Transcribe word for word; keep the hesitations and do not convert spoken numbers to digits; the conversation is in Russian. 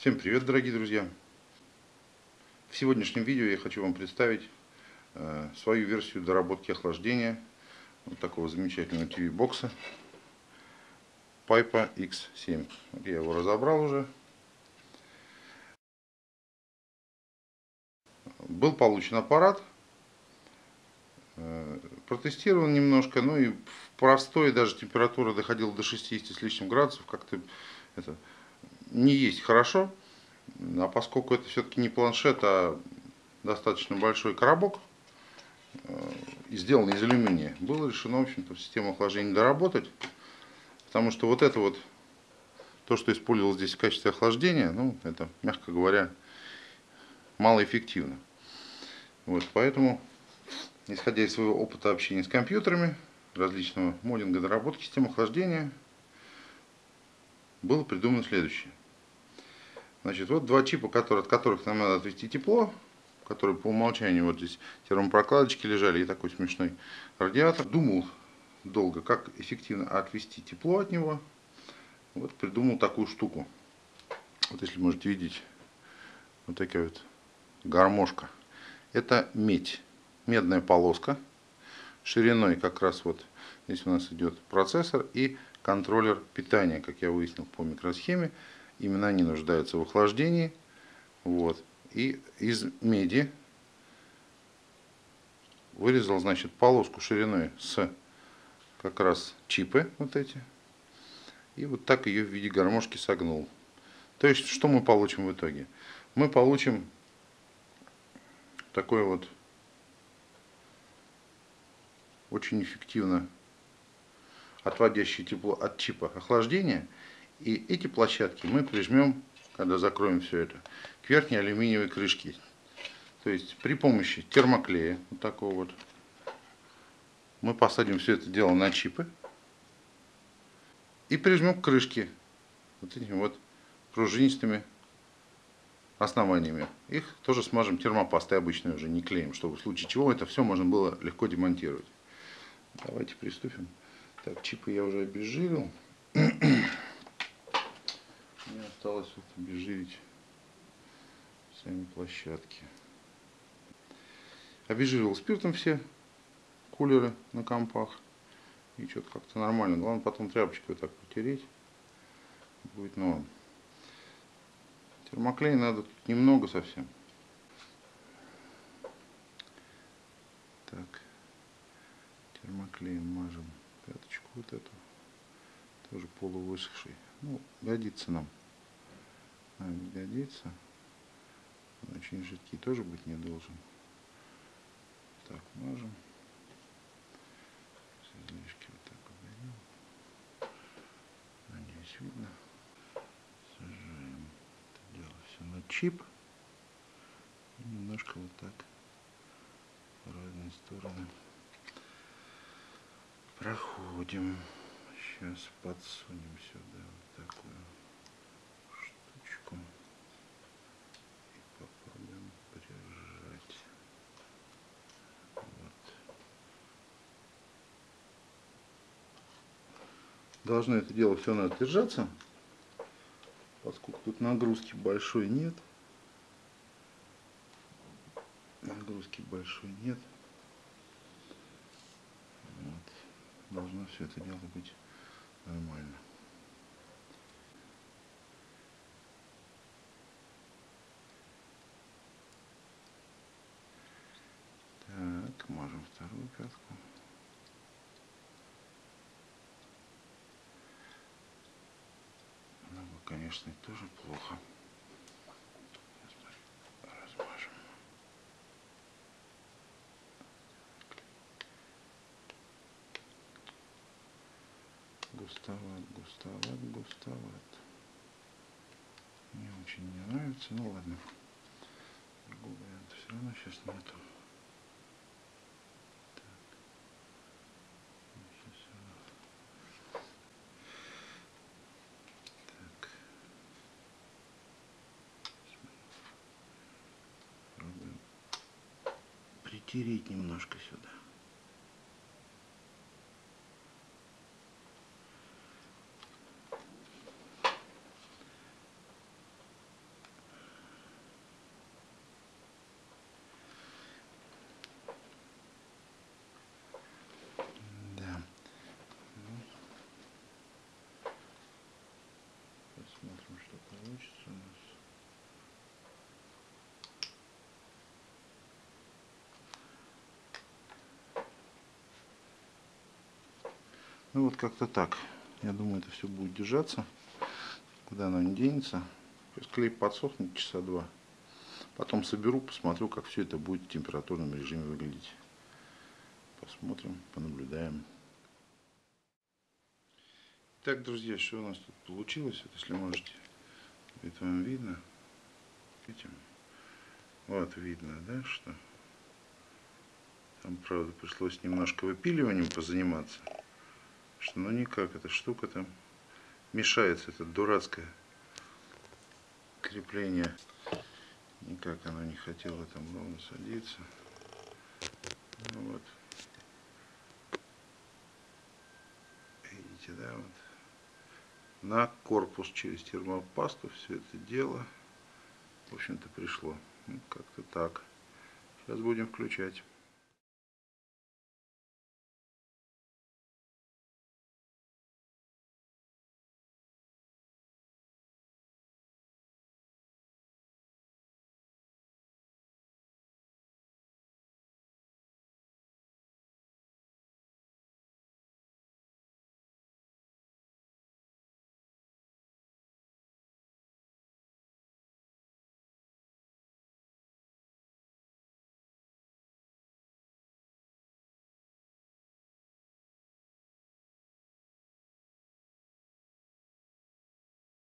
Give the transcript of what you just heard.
Всем привет, дорогие друзья! В сегодняшнем видео я хочу вам представить э, свою версию доработки охлаждения вот такого замечательного ти ви-бокса Pipa икс семь. Вот я его разобрал уже. Был получен аппарат, э, протестирован немножко, ну и в простой даже температура доходила до шестидесяти с лишним градусов, как-то это не есть хорошо. А поскольку это все-таки не планшет, а достаточно большой коробок, и сделан из алюминия, было решено, в общем-то, систему охлаждения доработать, потому что вот это вот, то, что использовалось здесь в качестве охлаждения, ну, это, мягко говоря, малоэффективно. Вот, поэтому, исходя из своего опыта общения с компьютерами, различного моддинга, доработки системы охлаждения, было придумано следующее. Значит, вот два чипа, которые, от которых нам надо отвести тепло, которые по умолчанию вот здесь термопрокладочки лежали и такой смешной радиатор. Думал долго, как эффективно отвести тепло от него. Вот придумал такую штуку. Вот если можете видеть, вот такая вот гармошка. Это медь, медная полоска, шириной как раз вот здесь у нас идет процессор и контроллер питания, как я выяснил по микросхеме. Именно они нуждаются в охлаждении. Вот. И из меди вырезал, значит, полоску шириной с как раз чипы вот эти. И вот так ее в виде гармошки согнул. То есть, что мы получим в итоге? Мы получим такое вот очень эффективно отводящее тепло от чипа охлаждения. И эти площадки мы прижмем, когда закроем все это, к верхней алюминиевой крышке. То есть при помощи термоклея, вот такого вот, мы посадим все это дело на чипы и прижмем к крышке вот этими вот пружинистыми основаниями. Их тоже смажем термопастой обычной, уже не клеем, чтобы в случае чего это все можно было легко демонтировать. Давайте приступим. Так, чипы я уже обезжирил. Мне осталось вот обезжирить сами площадки. Обезжирил спиртом все кулеры на компах. И что-то как-то нормально. Главное потом тряпочкой вот так потереть. Будет норм. Термоклей надо тут немного совсем. Так. Термоклеем мажем пяточку вот эту. Тоже полувысохший. Ну, годится нам. А, не годится. Очень жидкий тоже быть не должен. Так, мажем. Излишки вот так уберем. Надеюсь, видно. Сажаем это дело все на чип. И немножко вот так в разные стороны проходим. Сейчас подсунем сюда вот такую штучку и попробуем прижать. Вот. Должно это дело все надо держаться, поскольку тут нагрузки большой нет. Нагрузки большой нет. Вот. Должно все это дело быть нормально. Так, мажем вторую пятку. Ну, конечно, это тоже плохо. Размажем. Густоват, густоват, густоват. Мне очень не нравится, ну ладно. Другого варианта все равно сейчас нету. Так. Пробуем притереть немножко сюда. получится у нас. Ну вот как-то так. Я думаю, это все будет держаться. Куда оно не денется. Сейчас клей подсохнет часа два. Потом соберу, посмотрю, как все это будет в температурном режиме выглядеть. Посмотрим, понаблюдаем. Так, друзья, что у нас тут получилось? Вот, если можете, это вам видно. Видите? Вот видно, да, что там, правда, пришлось немножко выпиливанием позаниматься. Что ну никак эта штука там мешается, это дурацкое крепление. Никак оно не хотело там ровно садиться. Ну вот. Видите, да, вот. На корпус через термопасту все это дело, в общем-то, пришло. Ну, как-то так. Сейчас будем включать.